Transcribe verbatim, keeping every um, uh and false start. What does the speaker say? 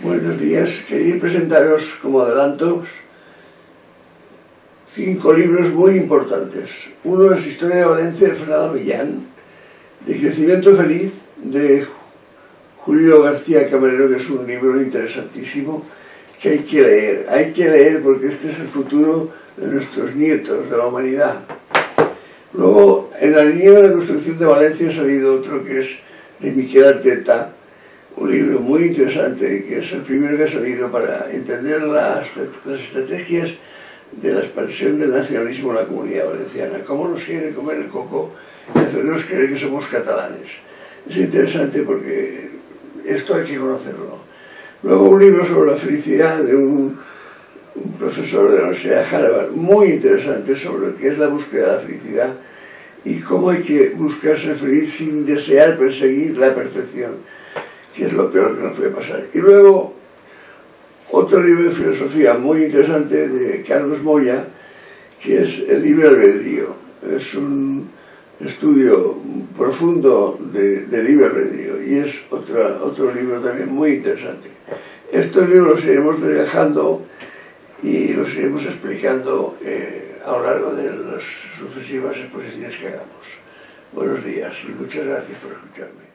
Buenos días, quería presentaros como adelantos cinco libros muy importantes. Uno es Historia de Valencia de Fernando Millán, de Crecimiento Feliz de Julio García Camarero, que es un libro interesantísimo que hay que leer, hay que leer porque este es el futuro de nuestros nietos, de la humanidad. Luego, en la línea de la construcción de Valencia ha salido otro que es de Miquel Arteta, un libro muy interesante, que es el primero que ha salido para entender las, las estrategias de la expansión del nacionalismo en la Comunidad Valenciana, cómo nos quiere comer el coco y hacernos creer que somos catalanes. Es interesante porque esto hay que conocerlo. Luego un libro sobre la felicidad de un, un profesor de la Universidad de Harvard, muy interesante, sobre lo que es la búsqueda de la felicidad y cómo hay que buscar ser feliz sin desear perseguir la perfección, que es lo peor que nos puede pasar. Y luego otro libro de filosofía muy interesante de Carlos Moya, que es El libre albedrío. Es un estudio profundo de, de libre albedrío y es otra, otro libro también muy interesante. Estos libros los iremos dejando y los iremos explicando eh, a lo largo de las sucesivas exposiciones que hagamos. Buenos días y muchas gracias por escucharme.